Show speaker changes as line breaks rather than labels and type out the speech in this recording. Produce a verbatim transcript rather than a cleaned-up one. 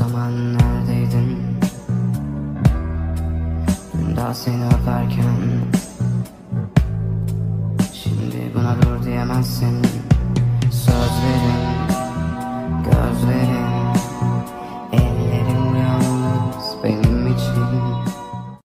zaman neredeydin? Dün daha seni öperken, şimdi buna dur diyemezsin. Sözlerin, gözlerin